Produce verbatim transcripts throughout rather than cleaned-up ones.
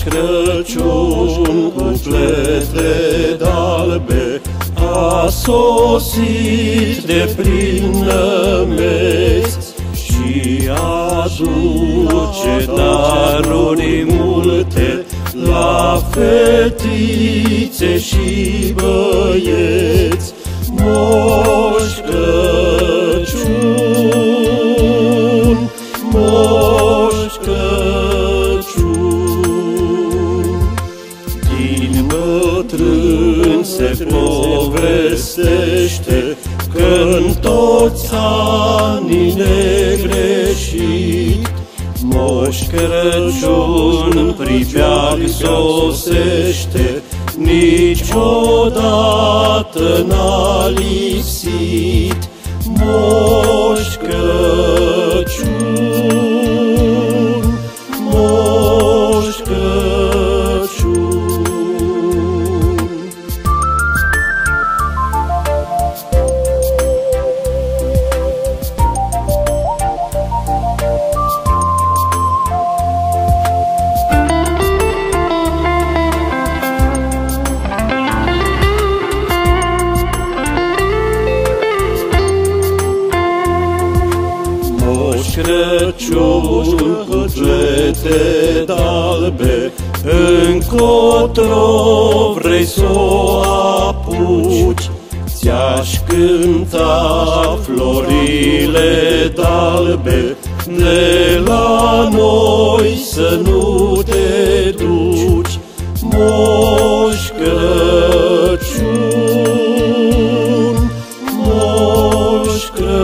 Crăciun cu plete d'albe a sosit de prin nămeți și aduce daruri multe la fetițe și băieți. Moș Crăciun, Moș Crăciun, din bătrân se povestește că-n toți anii negreșit Moș Crăciun pribeag sosește, niciodată n-a lipsit. Moș Crăciun, Moș Crăciun. Crăciun cu plete d'albe, încotro vrei s-o apuci? Ți-aș cânta florile d'albe, de la noi să nu te duci. Moș Crăciun, Moș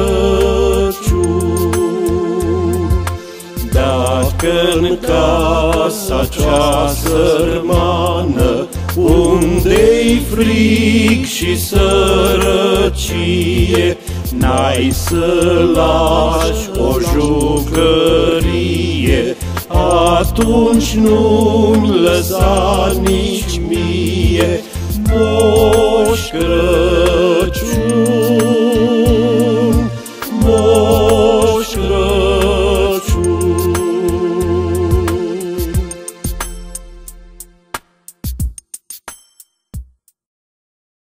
Crăciun, dacă-n casa cea sărmană, unde-i fric și sărăcie, n-ai să lași o jucărie, atunci nu-mi lăsa nici